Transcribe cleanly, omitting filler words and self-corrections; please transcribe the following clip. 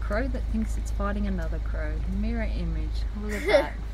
crow that thinks it's fighting another crow. Mirror image. Look at that.